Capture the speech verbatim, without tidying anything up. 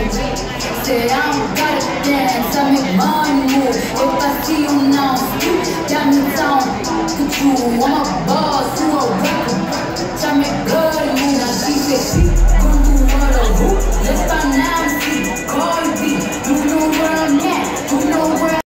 Say I don't gotta dance, I make money move. If I see you now, that means I don't get you. I'm a boss.